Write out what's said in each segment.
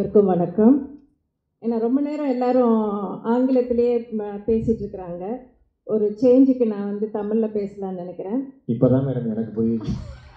அனைவருக்கும் வணக்கம். ஏன்னா ரொம்ப நேரம் எல்லாரும் ஆங்கிலத்திலேயே பேசிட்டு இருக்கிறாங்க. ஒரு சேஞ்சுக்கு நான் வந்து தமிழில் பேசலாம்னு நினைக்கிறேன். இப்போதான் மேடம் எனக்கு புரியுது.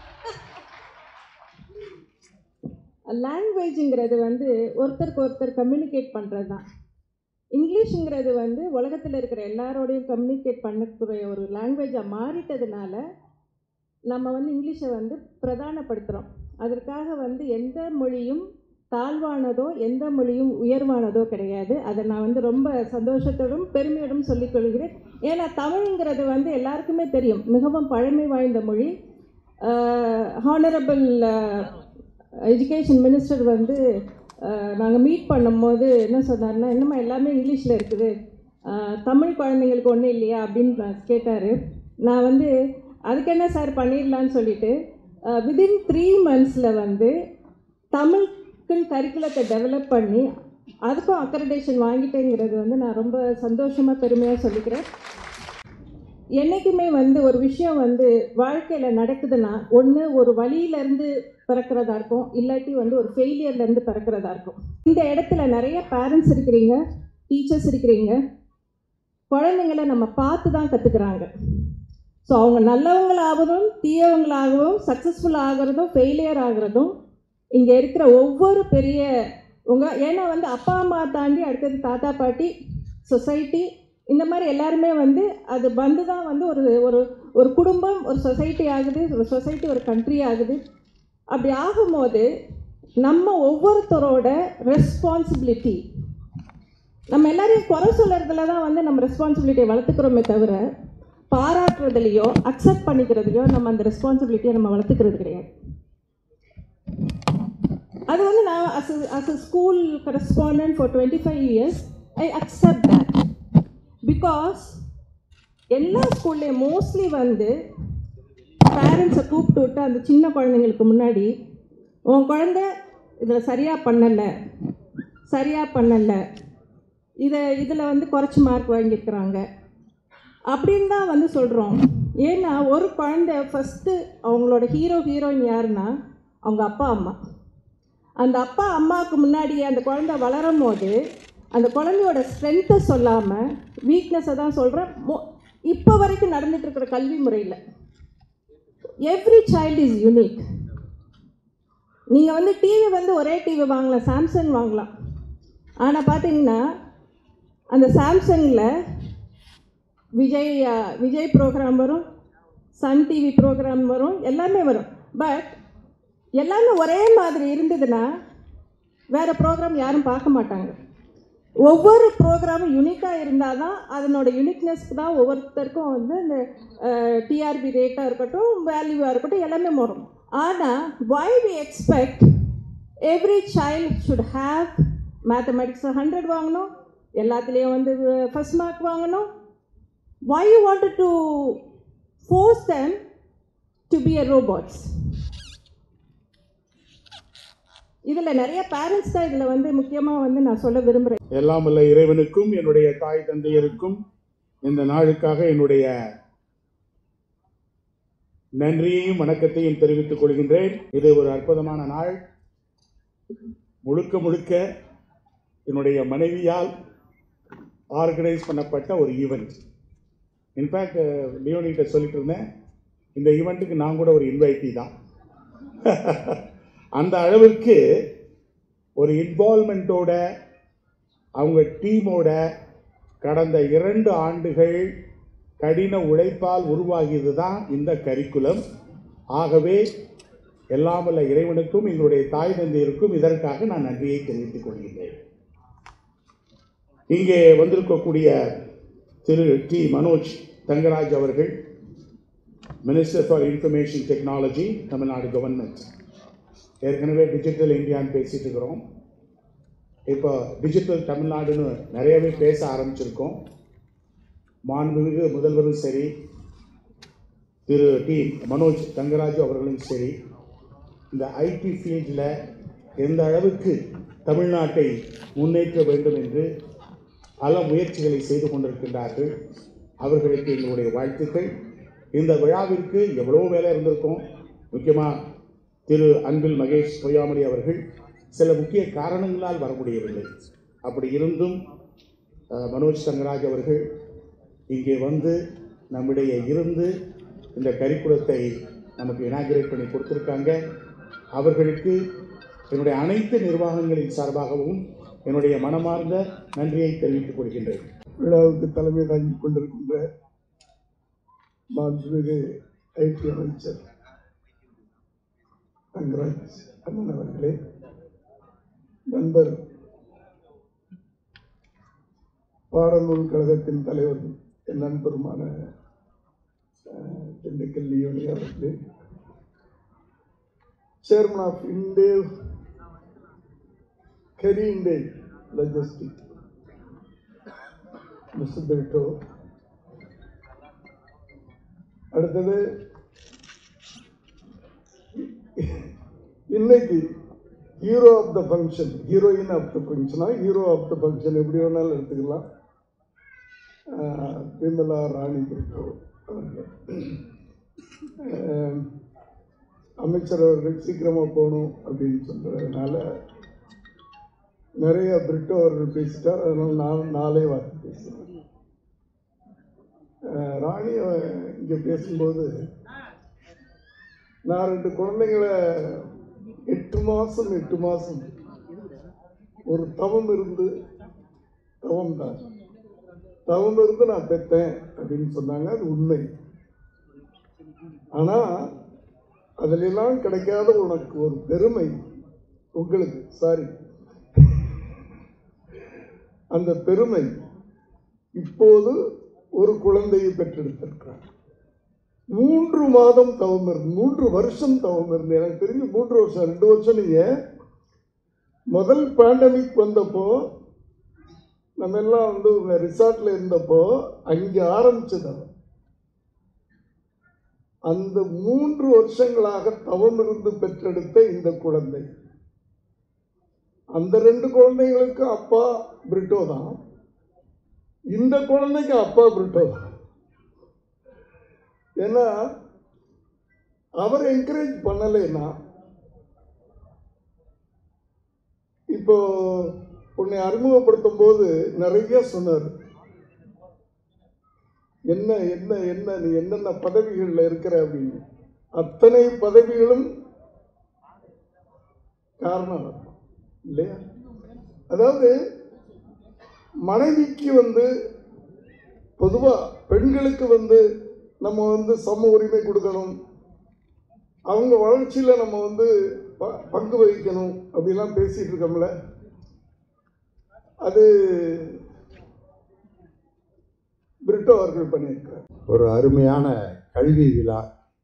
லாங்குவேஜுங்கிறது வந்து ஒருத்தருக்கு ஒருத்தர் கம்யூனிகேட் பண்ணுறது தான். இங்கிலீஷுங்கிறது வந்து உலகத்தில் இருக்கிற எல்லாரோடையும் கம்யூனிகேட் பண்ணக்கூடிய ஒரு லாங்குவேஜாக மாறிட்டதுனால நம்ம வந்து இங்கிலீஷை வந்து பிரதானப்படுத்துகிறோம். அதற்காக வந்து எந்த மொழியும் தாழ்வானதோ எந்த மொழியும் உயர்வானதோ கிடையாது. அதை நான் வந்து ரொம்ப சந்தோஷத்தோடும் பெருமையோடும் சொல்லிக்கொள்கிறேன். ஏன்னா தமிழ்ங்கிறது வந்து எல்லாருக்குமே தெரியும், மிகவும் பழமை வாய்ந்த மொழி. ஹானரபிள் எஜுகேஷன் மினிஸ்டர் வந்து நாங்கள் மீட் பண்ணும்போது என்ன சொன்னார்னா, என்னம்மா எல்லாமே இங்கிலீஷில் இருக்குது, தமிழ் குழந்தைங்களுக்கு ஒன்றும் இல்லையா அப்படின்னு கேட்டார். நான் வந்து அதுக்கு என்ன சார் பண்ணிடலான்னு சொல்லிட்டு வித்தின் 3 months வந்து தமிழுக்குன்னு கரிக்குலத்தை டெவலப் பண்ணி அதுக்கும் அக்ரெடிடேஷன் வாங்கிட்டேங்கிறது வந்து நான் ரொம்ப சந்தோஷமாக பெருமையாக சொல்லிக்கிறேன். என்றைக்குமே வந்து ஒரு விஷயம் வந்து வாழ்க்கையில் நடக்குதுன்னா ஒன்று ஒரு வழியிலேருந்து பிறக்கிறதா இருக்கும், இல்லாட்டி வந்து ஒரு ஃபெயிலியர்லேருந்து பிறக்கிறதா இருக்கும். இந்த இடத்துல நிறைய பேரண்ட்ஸ் இருக்கிறீங்க, டீச்சர்ஸ் இருக்கிறீங்க. குழந்தைங்களை நம்ம பார்த்து தான் கற்றுக்குறாங்க. ஸோ அவங்க நல்லவங்களாகவும் தீயவங்களாகவும் சக்ஸஸ்ஃபுல் ஆகிறதும் ஃபெயிலியர் ஆகிறதும் இங்கே இருக்கிற ஒவ்வொரு பெரிய ஏன்னா வந்து அப்பா அம்மா தாண்டி அடுத்தது தாத்தா பாட்டி சொசைட்டி இந்த மாதிரி எல்லாருமே வந்து அது வந்து தான் வந்து ஒரு ஒரு ஒரு குடும்பம் ஒரு சொசைட்டி ஆகுது, ஒரு சொசைட்டி ஒரு கண்ட்ரி ஆகுது. அப்படி ஆகும்போது நம்ம ஒவ்வொருத்தரோட ரெஸ்பான்சிபிலிட்டி, நம்ம எல்லாரையும் குறை சொல்கிறதுல தான் வந்து நம்ம ரெஸ்பான்சிபிலிட்டியை வளர்த்துக்கிறோமே தவிர பாராட்டுறதுலையோ அக்செப்ட் பண்ணிக்கிறதுலையோ நம்ம அந்த ரெஸ்பான்சிபிலிட்டியை நம்ம வளர்த்துக்கிறது கிடையாது. அது வந்து நான் as a school correspondent for 25 years I accept that, because எல்லா ஸ்கூல்லையும் மோஸ்ட்லி வந்து பேரண்ட்ஸை கூப்பிட்டு விட்டு அந்த சின்ன குழந்தைங்களுக்கு முன்னாடி உன் குழந்தை இதில் சரியாக பண்ணலை, இதில் வந்து குறைச்சி மார்க் வாங்கியிருக்கிறாங்க அப்படின்னு தான் வந்து சொல்கிறோம். ஏன்னா ஒரு குழந்தை ஃபஸ்ட்டு அவங்களோட ஹீரோயின் யாருன்னா அவங்க அப்பா அம்மா. அந்த அப்பா அம்மாவுக்கு முன்னாடியே அந்த குழந்தை வளரும் போது அந்த குழந்தையோட ஸ்ட்ரென்த்தை சொல்லாமல் வீக்னஸை தான் சொல்கிறேன். இப்போ வரைக்கும் நடந்துட்டு இருக்கிற கல்வி முறையில் எவ்ரி சைல்டு இஸ் யூனிக். நீங்கள் வந்து டிவி வந்து ஒரே டிவி வாங்கலாம், சாம்சங் வாங்கலாம். ஆனால் பார்த்தீங்கன்னா அந்த சாம்சங்கில் விஜய் ப்ரோக்ராம் வரும், சன் டிவி ப்ரோக்ராம் வரும், எல்லாமே வரும். பட் எல்லாமே ஒரே மாதிரி இருந்ததுன்னா வேறு ப்ரோக்ராம் யாரும் பார்க்க மாட்டாங்க. ஒவ்வொரு ப்ரோக்ராமும் யூனிக்காக இருந்தால் தான் அதனோட யூனிக்னஸ்க்கு தான் ஒவ்வொருத்தருக்கும் வந்து இந்த டிஆர்பி ரேட்டாக இருக்கட்டும், வேல்யூவாக இருக்கட்டும், எல்லாமே வரும். ஆனால் why we expect every child should have mathematics 100 வாங்கணும், எல்லாத்துலேயும் வந்து ஃபஸ்ட் மார்க் வாங்கணும்? Why you wanted to force them to be a robots? இதில் நிறைய பேரண்ட்ஸ் தான் இதில் வந்து முக்கியமாக வந்து நான் சொல்ல விரும்புகிறேன். எல்லாம் வல்ல இறைவனுக்கும் என்னுடைய தாய் தந்தையருக்கும் இந்த நாளுக்காக என்னுடைய நன்றியையும் வணக்கத்தையும் தெரிவித்துக் கொள்கின்றேன். இது ஒரு அற்புதமான நாள். முழுக்க என்னுடைய மனைவியால் ஆர்கனைஸ் பண்ணப்பட்ட ஒரு ஈவெண்ட். இன்ஃபேக்ட் லியோனிகிட்ட சொல்லிட்டு இருந்தேன், இந்த ஈவெண்ட்டுக்கு நான் கூட ஒரு இன்வைட்டி தான். அந்த அளவிற்கு ஒரு இன்வால்மெண்ட்டோட அவங்க டீமோட கடந்த 2 ஆண்டுகள் கடின உழைப்பால் உருவாகியது தான் இந்த கரிக்குலம். ஆகவே எல்லாம் வல்ல இறைவனுக்கும் எங்களுடைய தாய் தந்தையருக்கும் இதற்காக நான் நன்றியை தெரிவித்துக் கொள்கின்றேன். இங்கே வந்திருக்கக்கூடிய திரு டி மனோஜ் தங்கராஜ் அவர்கள், minister for information technology, Tamil Nadu government. ஏற்கனவே டிஜிட்டல் இந்தியான்னு பேசிகிட்டு இருக்கிறோம். இப்போ டிஜிட்டல் தமிழ்நாடுன்னு நிறையவே பேச ஆரம்பிச்சிருக்கோம். மாண்புமிகு முதல்வரும் சரி, திரு டி மனோஜ் தங்கராஜ் அவர்களும் சரி, இந்த ஐடி ஃபீல்டில் எந்த அளவுக்கு தமிழ்நாட்டை முன்னேற்ற வேண்டும் என்று பல முயற்சிகளை செய்து கொண்டிருக்கின்றார்கள். அவர்களுக்கு எங்களுடைய வாழ்த்துக்கள். இந்த விழாவிற்கு எவ்வளோ வேலை இருந்திருக்கும். முக்கியமாக திரு அன்பில் மகேஷ் பொய்யாமொழி அவர்கள் சில முக்கிய காரணங்களால் வர முடியவில்லை. அப்படி இருந்தும் மனோஜ் தங்கராஜ் அவர்கள் இங்கே வந்து நம்மிடையே இருந்து இந்த கரிக்குலத்தை நமக்கு இனாகிரேட் பண்ணி கொடுத்துருக்காங்க. அவர்களுக்கு என்னுடைய அனைத்து நிர்வாகங்களின் சார்பாகவும் என்னுடைய மனமார்ந்த நன்றியை தெரிவித்துக் கொள்கின்றேன். விழாவுக்கு தலைமை தாங்கிக் கொண்டிருக்கின்ற மாண்புமிகு ஐடி அமைச்சர் தங்கராஜ் அண்ணன் அவர்களே, நண்பர் பாடநூல் கழகத்தின் தலைவர் என் நண்பருமான திண்டுக்கல் லியோனி அவர்களே, சேர்மன் ஆஃப் இண்டேவ் கெரிண்டே லாஜிஸ்டிக் மிஸ்டர் பிரிட்டோ, அடுத்தது இன்னைக்கு hero of the function, heroine of the ஃபங்க்ஷனா ஹீரோ ஆஃப் த ஃபங்க்ஷன் எப்படி வேணாலும் எடுத்துக்கலாம், விமலா ராணி பிரிட்டோ அவர்கள். அமைச்சர் அவர்கள் சீக்கிரமாக போகணும் அப்படின்னு சொல்கிறதுனால நிறைய பிரிட்டோ அவர்கள் பேசிட்டார். அதனால் நான் 4 வார்த்தை பேசுகிறேன். ராணி இங்கே பேசும்போது நான் 2 குழந்தைங்களை 8 மாதம் ஒரு தவம் இருந்து நான் பெற்றேன் அப்படின்னு சொன்னாங்க. அது உண்மை. ஆனால் அதிலெல்லாம் கிடைக்காத உனக்கு ஒரு பெருமை, உங்களுக்கு அந்த பெருமை இப்போது ஒரு குழந்தையை பெற்றெடுத்திருக்கிறார். 3 மாதம் தவம் இருந்து 3 வருஷம் தவம் இருந்து, எனக்கு தெரிஞ்சு 3 வருஷம் 2 வருஷம். நீங்கள் முதல் பேண்டமிக் வந்தப்போ நம்ம எல்லாம் வந்து உங்க ரிசார்ட்ல இருந்தப்போ அங்கே ஆரம்பிச்சது. அந்த 3 வருஷங்களாக தவம் இருந்து பெற்றெடுத்த இந்த குழந்தை, அந்த 2 குழந்தைகளுக்கு அப்பா பிரிட்டோ தான், இந்த குழந்தைக்கு அப்பா பிரிட்டோ தான். ஏன்னா அவர் என்கரேஜ் பண்ணலைன்னா, இப்போ உன்னை அறிமுகப்படுத்தும் போது நிறைய சொன்னார். என்ன என்ன என்ன நீ என்னென்ன பதவிகளில் இருக்கிற அப்படின்னு. அத்தனை பதவிகளும் காரணம் இல்லையா? அதாவது மனைவிக்கு வந்து பொதுவாக பெண்களுக்கு வந்து நம்ம வந்து சம உரிமை கொடுக்கணும், அவங்க வளர்ச்சியில் நம்ம வந்து பங்கு வகிக்கணும் அப்படிலாம் பேசிட்டு இருக்கோம்ல. அது பிரிட்டோ அவர்கள் பண்ணியிருக்கிறார். ஒரு அருமையான கல்வி விழா,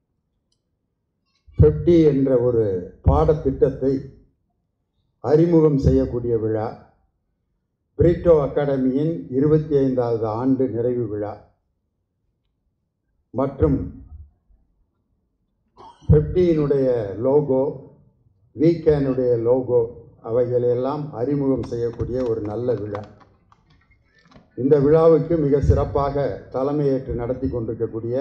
50 என்ற ஒரு பாடத்திட்டத்தை அறிமுகம் செய்யக்கூடிய விழா, பிரிட்டோ அகாடமியின் 25வது ஆண்டு நிறைவு விழா மற்றும் 50னுடைய லோகோ, வீக்கேனுடைய லோகோ அவைகளெல்லாம் அறிமுகம் செய்யக்கூடிய ஒரு நல்ல விழா. இந்த விழாவுக்கு மிக சிறப்பாக தலைமையேற்று நடத்தி கொண்டிருக்கக்கூடிய,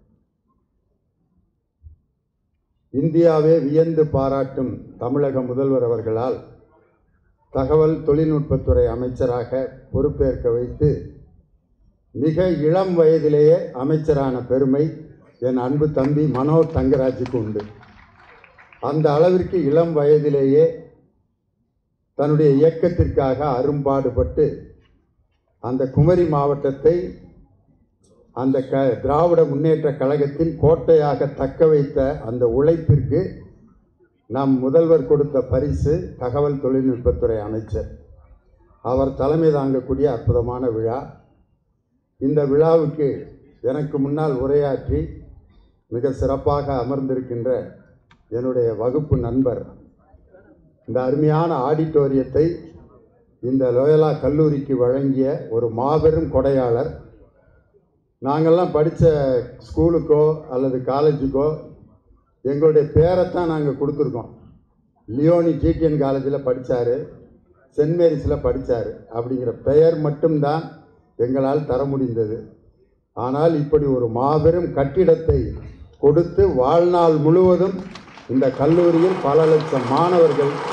இந்தியாவே வியந்து பாராட்டும் தமிழக முதல்வர் அவர்களால் தகவல் தொழில்நுட்பத்துறை அமைச்சராக பொறுப்பேற்க வைத்து மிக இளம் வயதிலேயே அமைச்சரான பெருமை என் அன்பு தம்பி மனோஜ் தங்கராஜுக்கு உண்டு. அந்த அளவிற்கு இளம் வயதிலேயே தன்னுடைய இயக்கத்திற்காக அரும்பாடுபட்டு அந்த குமரி மாவட்டத்தை அந்த திராவிட முன்னேற்ற கழகத்தின் கோட்டையாக தக்க வைத்த அந்த உழைப்பிற்கு நம் முதல்வர் கொடுத்த பரிசு தகவல் தொழில்நுட்பத்துறை அமைச்சர். அவர் தலைமை தாங்கக்கூடிய அற்புதமான விழா. இந்த விழாவுக்கு எனக்கு முன்னால் உரையாற்றி மிக சிறப்பாக அமர்ந்திருக்கின்ற என்னுடைய வகுப்பு நண்பர், இந்த அருமையான ஆடிட்டோரியத்தை இந்த லோயலா கல்லூரிக்கு வழங்கிய ஒரு மாபெரும் கொடையாளர். நாங்கள்லாம் படித்த ஸ்கூலுக்கோ அல்லது காலேஜுக்கோ எங்களுடைய பேரைத்தான் நாங்கள் கொடுத்துருக்கோம். லியோனி ஜிடிஎன் காலேஜில் படித்தார், சென்ட் மேரிஸில் படித்தார் அப்படிங்கிற பெயர் மட்டும்தான் எங்களால் தர முடிந்தது. ஆனால் இப்படி ஒரு மாபெரும் கட்டிடத்தை கொடுத்து வாழ்நாள் முழுவதும் இந்த கல்லூரியில் பல லட்சம் மாணவர்கள்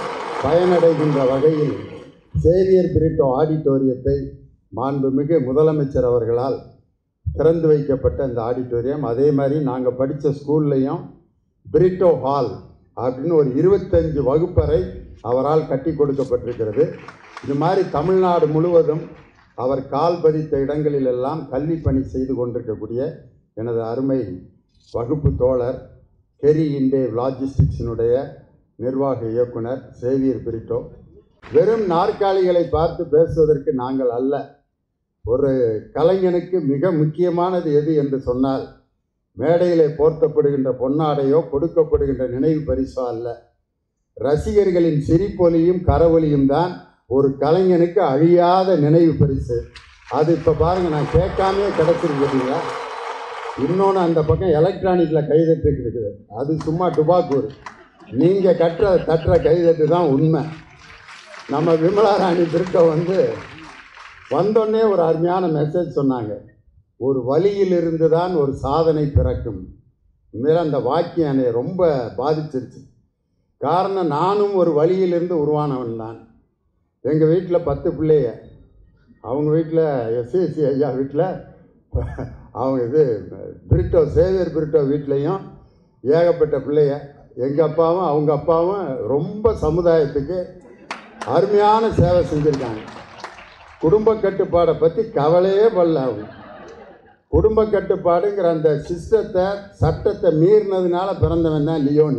பயனடைகின்ற வகையில் சேவியர் பிரிட்டோ ஆடிட்டோரியத்தை மாண்புமிகு முதலமைச்சர் அவர்களால் திறந்து வைக்கப்பட்ட இந்த ஆடிட்டோரியம். அதே மாதிரி நாங்கள் படித்த ஸ்கூல்லையும் பிரிட்டோ ஹால் அப்படின்னு ஒரு 25 வகுப்பறை அவரால் கட்டி கொடுக்கப்பட்டிருக்கிறது. இது மாதிரி தமிழ்நாடு முழுவதும் அவர் கால் பதித்த இடங்களிலெல்லாம் கல்வி பணி செய்து கொண்டிருக்கக்கூடிய எனது அருமை வகுப்பு தோழர் கெரி இண்டேவ் லாஜிஸ்டிக்ஸினுடைய நிர்வாக இயக்குனர் சேவியர் பிரிட்டோ. வெறும் நாற்காலிகளை பார்த்து பேசுவதற்கு நாங்கள் அல்ல. ஒரு கலைஞனுக்கு மிக முக்கியமானது எது என்று சொன்னால் மேடையிலே போர்த்தப்படுகின்ற பொன்னாடையோ கொடுக்கப்படுகின்ற நினைவு பரிசோ அல்ல, ரசிகர்களின் சிரிப்பொலியும் கரவொலியும் தான் ஒரு கலைஞனுக்கு அழியாத நினைவு பரிசு. அது இப்போ பாருங்கள், நான் கேட்காமே கிடச்சிருக்கீங்களா. இன்னொன்று அந்த பக்கம் எலக்ட்ரானிக்கில் கைதட்டு இருக்குது, அது சும்மா டுபாக்கூர். நீங்கள் தட்டுற கைதட்டு தான் உண்மை. நம்ம விமலா ராணி பிரிட்டோ வந்தோடனே ஒரு அருமையான மெசேஜ் சொன்னாங்க, ஒரு வழியிலிருந்து தான் ஒரு சாதனை பிறக்கும். உண்மையில அந்த வாக்கியம் என்னை ரொம்ப பாதிச்சிருச்சு. காரணம், நானும் ஒரு வழியிலிருந்து உருவானவன் தான். எங்கள் வீட்டில் 10 பிள்ளைய, அவங்க வீட்டில் எஸ்எஸ்சி ஐயா வீட்டில், அவங்க பிரிட்டோ சேவியர் பிரிட்டோ வீட்லேயும் ஏகப்பட்ட பிள்ளைய. எங்கள் அப்பாவும் அவங்க அப்பாவும் ரொம்ப சமுதாயத்துக்கு அருமையான சேவை செஞ்சுருக்காங்க. குடும்ப கட்டுப்பாடை பற்றி கவலையே படல. அவங்க குடும்ப கட்டுப்பாடுங்கிற அந்த சட்டத்தை மீறினதுனால பிறந்தவன் தான் லியோனி.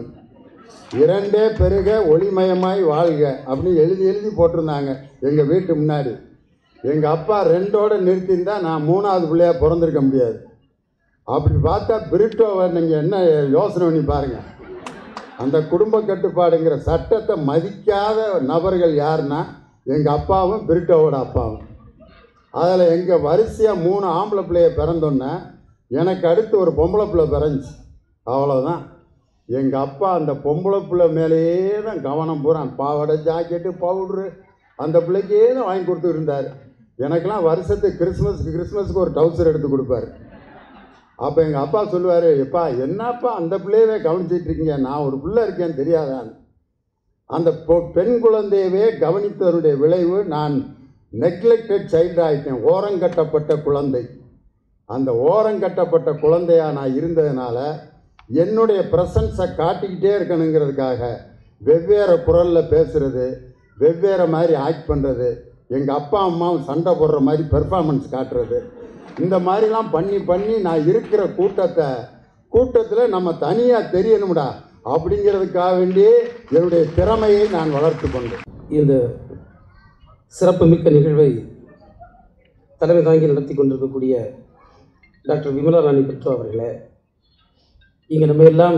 2 பெருக ஒளிமயமாய் வாழ்க அப்படின்னு எழுதி போட்டிருந்தாங்க எங்கள் வீட்டு முன்னாடி. எங்கள் அப்பா 2ஓடு நிறுத்தியிருந்தா நான் 3ஆவது பிள்ளையாக பிறந்திருக்க முடியாது. அப்படி பார்த்தா பிரிட்டோவை நீங்கள் என்ன யோசனை பண்ணி பாருங்கள். அந்த குடும்ப கட்டுப்பாடுங்கிற சட்டத்தை மதிக்காத நபர்கள் யாருன்னா எங்கள் அப்பாவும் பிரிட்டோவோட அப்பாவும். அதில் எங்கள் வரிசையாக 3 ஆம்பளை பிள்ளைய பிறந்தோன்னே எனக்கு அடுத்து ஒரு பொம்பளை பிள்ளை பிறந்துச்சு. அவ்வளோதான். எங்கள் அப்பா அந்த பொம்பளை பிள்ளை மேலேயே தான் கவனம் பூரான். பாவாடை, ஜாக்கெட்டு, பவுட்ரு அந்த பிள்ளைக்கே தான் வாங்கி கொடுத்துட்டு இருந்தார். எனக்கெல்லாம் வருஷத்துக்கு கிறிஸ்மஸுக்கு ஒரு டவுசர் எடுத்து கொடுப்பார். அப்போ எங்கள் அப்பா சொல்லுவார், எப்பா என்னப்பா அந்த பிள்ளையவே கவனிச்சிட்டு இருக்கீங்க, நான் ஒரு பிள்ளை இருக்கேன்னு தெரியாதான். அந்த பெண் குழந்தையவே கவனித்தவருடைய விளைவு நான் நெக்லெக்டட் சைல்டு ஆகிட்டேன், ஓரங்கட்டப்பட்ட குழந்தை. அந்த ஓரங்கட்டப்பட்ட குழந்தையாக நான் இருந்ததுனால என்னுடைய ப்ரெசன்ஸை காட்டிக்கிட்டே இருக்கணுங்கிறதுக்காக வெவ்வேறு குரலில் பேசுகிறது, வெவ்வேறு மாதிரி ஆக்ட் பண்ணுறது, எங்கள் அப்பா அம்மாவும் சண்டை போடுற மாதிரி பெர்ஃபார்மன்ஸ் காட்டுறது, இந்த மாதிரிலாம் பண்ணி நான் இருக்கிற கூட்டத்தில் நம்ம தனியாக தெரியணும்டா அப்படிங்கிறதுக்காக வேண்டியே என்னுடைய திறமையை நான் வளர்த்து கொண்டேன். இந்த சிறப்புமிக்க நிகழ்வை தலைமை தாங்கி நடத்தி கொண்டிருக்கக்கூடிய டாக்டர் விமலா ராணி பிரிட்டோ அவர்களே, இங்கே நம்ம எல்லாம்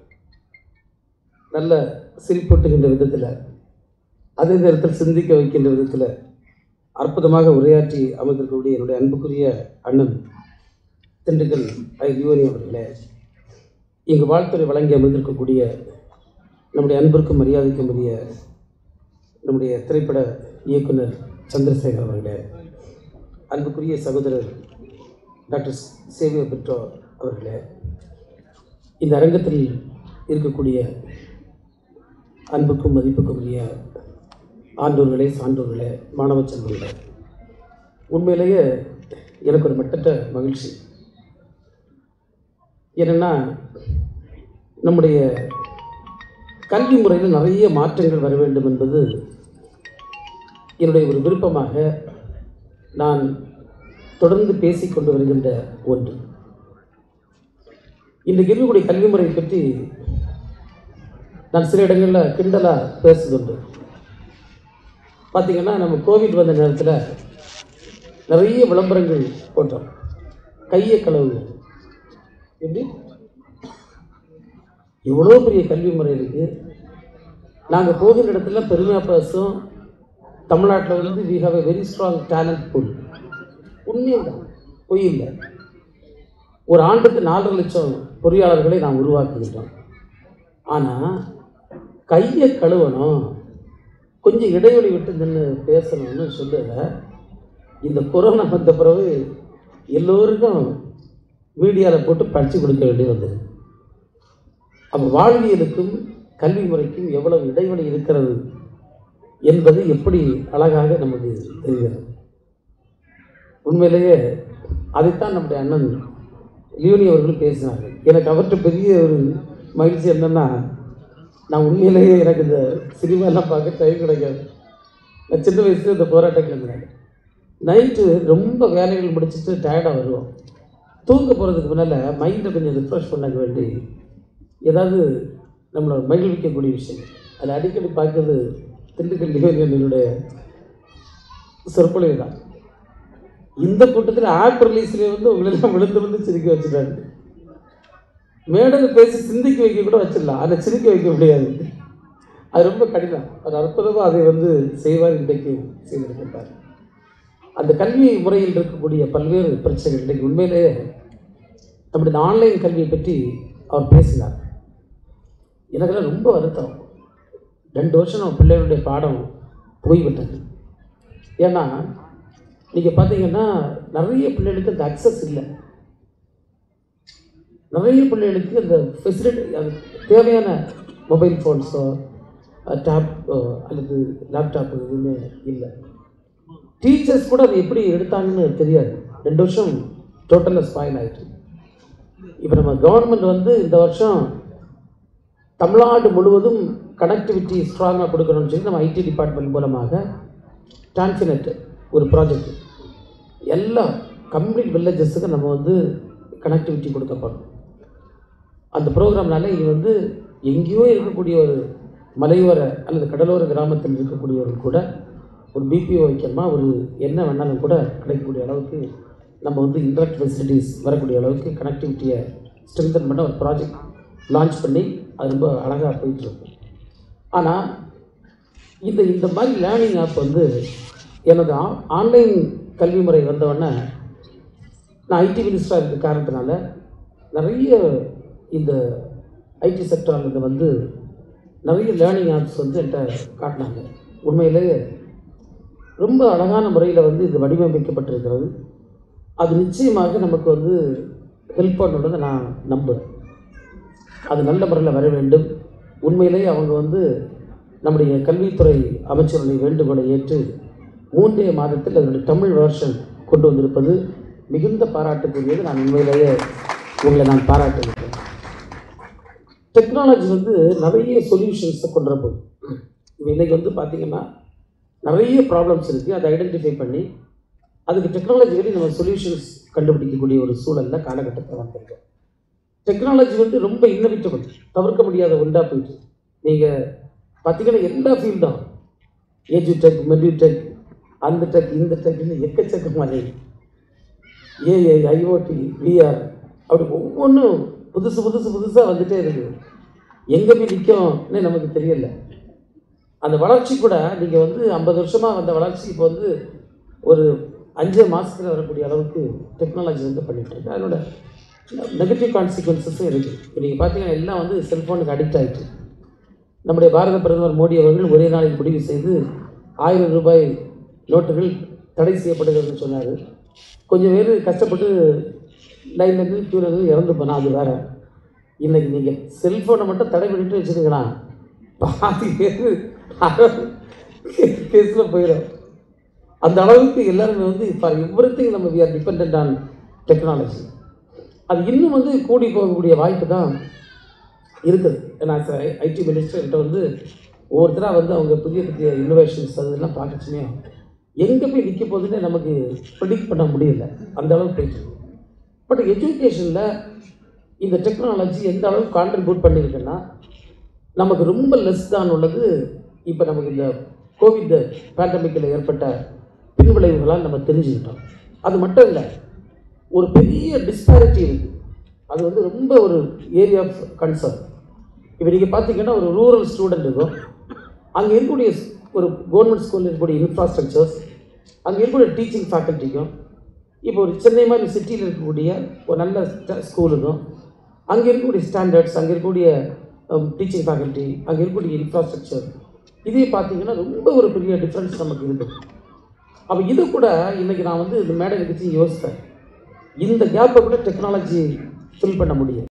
நல்ல சிரிப்பூட்டுகின்ற விதத்தில், அதே நேரத்தில் சிந்திக்க வைக்கின்ற விதத்தில் அற்புதமாக உரையாற்றி அமர்ந்திருக்கக்கூடிய என்னுடைய அன்புக்குரிய அண்ணன் திண்டுக்கல் லியோனி அவர்களே, இங்கு வாழ்த்துறை வழங்கி அமர்ந்திருக்கக்கூடிய நம்முடைய அன்பிற்கும் மரியாதைக்கும் உரிய நம்முடைய திரைப்பட இயக்குனர் சந்திரசேகர் அவர்களே, அன்புக்குரிய சகோதரர் டாக்டர் சேவியர் பிரிட்டோ அவர்களே, இந்த அரங்கத்தில் இருக்கக்கூடிய அன்புக்கும் மதிப்புக்கும் உரிய ஆண்டோர்களே, சான்றோர்களே, மாணவ செல்வங்களே, உண்மையிலேயே எனக்கு ஒரு மட்டற்ற மகிழ்ச்சி. ஏன்னா நம்முடைய கல்வி முறையில் நிறைய மாற்றங்கள் வர வேண்டும் என்பது என்னுடைய ஒரு விருப்பமாக நான் தொடர்ந்து பேசிக்கொண்டு வருகின்ற ஒன்று. இன்றைக்கு இருக்கக்கூடிய கல்வி முறை பற்றி நான் சில இடங்களில் கிண்டலாக பேசுதுண்டு. பார்த்திங்கன்னா, நம்ம கோவிட் வந்த நேரத்தில் நிறைய விளம்பரங்கள் போட்டோம். கையை கழுவுங்க, எப்படி எவ்வளோ பெரிய கல்வி முறை இருக்குது. நாங்கள் போகிற இடத்துல பெருமையாக பேசும், தமிழ்நாட்டில் we have a very strong talent pool. உண்மைதான், பொய் இல்லை. ஒரு ஆண்டுக்கு 4.5 லட்சம் பொறியாளர்களை நாம் உருவாக்குகின்றோம். ஆனால் கையை கழுவணும், கொஞ்சம் இடைவெளி விட்டு நின்று பேசணும்னு சொல்லலை. இந்த கொரோனா வந்த பிறகு எல்லோருக்கும் மீடியாவில் போட்டு படித்து கொடுக்க வேண்டி வந்தது. அப்போ வாழ்வியலுக்கும் கல்வி முறைக்கும் எவ்வளவு இடைவெளி இருக்கிறது என்பது எப்படி அழகாக நமக்கு தெரிகிறது. உண்மையிலேயே அதைத்தான் நம்முடைய அண்ணன் லியோனி அவர்கள் பேசினார்கள். எனக்கு அவர்கிட்ட பெரிய ஒரு மகிழ்ச்சி என்னென்னா, நான் உண்மையிலேயே எனக்கு இந்த சினிமாலாம் பார்க்க டைம் கிடைக்காது. நான் சின்ன வயசுல இந்த போராட்டம் கிளம்பினாங்க. நைட்டு ரொம்ப வேலைகள் முடிச்சுட்டு டயர்டாக வருவோம். தூங்க போகிறதுக்கு முன்னால் மைண்டை கொஞ்சம் ரிஃப்ரெஷ் பண்ண வேண்டி ஏதாவது நம்மளை மகிழ்விக்கக்கூடிய விஷயம் அதில் அடிக்கடி பார்க்கறது திண்டுக்கல் லியோனியனுடைய சொற்பொழிவு தான். இந்த கூட்டத்தில் ஆக்ட் ரிலீஸ்லேயே வந்து உங்களெல்லாம் விழுந்து சிரிக்க வச்சுட்டாங்க. மேடையில் பேசி சிந்திக்க வைக்க கூட வச்சிடலாம், அதை சிரிக்க வைக்க முடியாது. அது ரொம்ப கடினம். ஒரு அற்புதமாக அதை வந்து செய்வார். இன்றைக்கு செய்திருக்கின்றார். அந்த கல்வி முறையில் இருக்கக்கூடிய பல்வேறு பிரச்சனைகள் இன்றைக்கு உண்மையிலேயே நம்முடைய ஆன்லைன் கல்வியை பற்றி அவர் பேசினார். எனக்கெல்லாம் ரொம்ப வருத்தம். 2 வருஷம் நம்ம பிள்ளைகளுடைய பாடம் போய்விட்டது. ஏன்னா நீங்கள் பார்த்தீங்கன்னா நிறைய பிள்ளைகளுக்கு அந்த அக்சஸ் இல்லை. நிறைய பிள்ளைகளுக்கு அந்த ஃபெசிலிட்டி, அது தேவையான மொபைல் ஃபோன்ஸோ டேப் அல்லது லேப்டாப் எதுவுமே இல்லை. டீச்சர்ஸ் கூட அதை எப்படி எடுத்தாங்கன்னு தெரியாது. 2 வருஷம் டோட்டலாக ஸ்பாயில் ஆகிட்டு. இப்போ நம்ம கவர்மெண்ட் வந்து இந்த வருஷம் தமிழ்நாடு முழுவதும் கனெக்டிவிட்டி ஸ்ட்ராங்காக கொடுக்கணும்னு சொல்லி நம்ம ஐடி டிபார்ட்மெண்ட் மூலமாக டிரான்ஸ்நெட் ஒரு ப்ராஜெக்ட் எல்லா கம்ப்ளீட் வில்லேஜஸுக்கு நம்ம வந்து கனெக்டிவிட்டி கொடுக்க போகிறோம். அந்த ப்ரோக்ராம்னால இது வந்து எங்கேயோ இருக்கக்கூடிய ஒரு மலையோர அல்லது கடலோர கிராமத்தில் இருக்கக்கூடியவர்கள் கூட ஒரு பிபிஓ வைக்கணுமா, ஒரு என்ன வேணாலும் கூட கிடைக்கக்கூடிய அளவுக்கு நம்ம வந்து இன்டர்நெட் ஃபெசிலிட்டிஸ் வரக்கூடிய அளவுக்கு கனெக்டிவிட்டியை ஸ்ட்ரென்தன் பண்ண ஒரு ப்ராஜெக்ட் லான்ச் பண்ணி அது ரொம்ப அழகாக போயிட்டுருக்கு. ஆனால் இந்த மாதிரி லேர்னிங் ஆப் வந்து எனது ஆன்லைன் கல்வி முறை வந்தவொடனே நான் ஐடி மினிஸ்டராக இருக்க காரணத்தினால நிறைய இந்த ஐடி செக்டாரில் வந்து நிறைய லேர்னிங் ஆப்ஸ் வந்து என்கிட்ட காட்டினாங்க. உண்மையிலேயே ரொம்ப அழகான முறையில் வந்து இது வடிவமைக்கப்பட்டிருக்கிறது. அது நிச்சயமாக நமக்கு வந்து ஹெல்ப் பண்ணுறதை நான் நம்புகிறேன். அது நல்ல முறையில் வர வேண்டும். உண்மையிலேயே அவங்க வந்து நம்முடைய கல்வித்துறை அமைச்சருடைய வேண்டுகோளை ஏற்று 3 மாதத்தில் அதனுடைய தமிழ் வெர்ஷன் கொண்டு வந்திருப்பது மிகுந்த பாராட்டுக்குரியது. நான் உண்மையிலேயே உங்களை நான் பாராட்டுகிறேன். டெக்னாலஜி வந்து நிறைய சொல்யூஷன்ஸை கொண்டு வரப்போகுது. இப்போ இன்றைக்கி வந்து பார்த்திங்கன்னா நிறைய ப்ராப்ளம்ஸ் இருக்குது. அதை ஐடென்டிஃபை பண்ணி அதுக்கு டெக்னாலஜிக்கலி நம்ம சொல்யூஷன்ஸ் கண்டுபிடிக்கக்கூடிய ஒரு சூழலில் காலகட்டத்தை வந்திருக்கோம். டெக்னாலஜி வந்து ரொம்ப இன்னோவேட்டிவ், தவிர்க்க முடியாத ஒன்றா போயிட்டு. நீங்கள் பார்த்திங்கன்னா எல்லா ஃபீல்டும் எஜுடெக், மெடிடெக், அந்த டெக், இந்த டெக்னு எக்கச்சக்கமாக ஏஐ, ஐஓடி, விஆர் அப்படி ஒவ்வொன்றும் புதுசாக வந்துகிட்டே இருக்குது. எங்கே போய் நிற்கும்னே நமக்கு தெரியல. அந்த வளர்ச்சி கூட நீங்கள் வந்து 50 வருஷமாக வந்த வளர்ச்சி இப்போ வந்து ஒரு 5 மாதத்தில் வரக்கூடிய அளவுக்கு டெக்னாலஜி வந்து பண்ணிகிட்ருக்கு. அதனோட நெகட்டிவ் கான்சிக்வன்சஸும் இருக்குது. இப்போ நீங்கள் பார்த்தீங்கன்னா எல்லாம் வந்து செல்ஃபோனுக்கு அடிக்ட் ஆகிட்டு. நம்முடைய பாரத பிரதமர் மோடி அவர்கள் ஒரே நாளில் முடிவு செய்து 1000 ரூபாய் நோட்டுகள் தடை செய்யப்படுகிறதுன்னு சொன்னார். கொஞ்சம் பேர் கஷ்டப்பட்டு லைன்லேருந்து க்யூலேருந்து இறந்து போனால் அது வேறு. இன்றைக்கி நீங்கள் செல்ஃபோனை மட்டும் தடை பண்ணிட்டு வச்சுருக்கீங்களா, பாதி பேர் கேஸில் போயிடும். அந்த அளவுக்கு எல்லாருமே வந்து ஃபார் எவ்ரிதிங் நம்ம we are depend on technology. அது இன்னும் வந்து கூடி போகக்கூடிய வாய்ப்பு தான் இருக்குது. ஏன்னா ஐடி மினிஸ்டர்கிட்ட வந்து ஒவ்வொருத்தராக வந்து அவங்க புதிய புதிய இன்னோவேஷன்ஸ் அதெல்லாம் பார்க்கச்சுமே எங்கே போய் நிற்க போகுதுன்னே நமக்கு ப்ரெடிக்ட் பண்ண முடியல. அந்த அளவுக்கு போயிட்டு. பட் எஜுகேஷனில் இந்த டெக்னாலஜி எந்த அளவுக்கு கான்ட்ரிபியூட் பண்ணியிருக்குன்னா நமக்கு ரொம்ப லெஸ் தான் உள்ளது. இப்போ நமக்கு இந்த கோவிட் பேண்டமிக்கில் ஏற்பட்ட பின்விளைவுகளால் நம்ம தெரிஞ்சுக்கிட்டோம். அது மட்டும் இல்லை, ஒரு பெரிய டிஸ்பாரிட்டி இருக்குது. அது வந்து ரொம்ப ஒரு ஏரியா ஆஃப் கன்சர்ன். இப்போ நீங்கள் பார்த்தீங்கன்னா ஒரு ரூரல் ஸ்டூடெண்ட் இருக்கும், அங்கே இருக்கக்கூடிய ஒரு கவர்மெண்ட் ஸ்கூலில் இருக்கக்கூடிய இன்ஃப்ராஸ்ட்ரக்சர்ஸ், அங்கே இருக்கக்கூடிய டீச்சிங் ஃபேக்கல்ட்டிக்கும், இப்போ ஒரு சென்னை மாதிரி சிட்டியில் இருக்கக்கூடிய ஒரு நல்ல ஸ்கூலுக்கும், அங்கே இருக்கக்கூடிய ஸ்டாண்டர்ட்ஸ், அங்கே இருக்கக்கூடிய டீச்சிங் ஃபேக்கல்ட்டி, அங்கே இருக்கக்கூடிய இன்ஃப்ராஸ்ட்ரக்சர், இதே பார்த்தீங்கன்னா ரொம்ப ஒரு பெரிய டிஃப்ரென்ஸ் நமக்கு இருக்குது. அப்போ இது கூட இன்றைக்கி நான் வந்து இந்த மேடை வச்சு யோசித்தேன், இந்த கேப்பை கூட டெக்னாலஜி ஃபில் பண்ண முடியும்.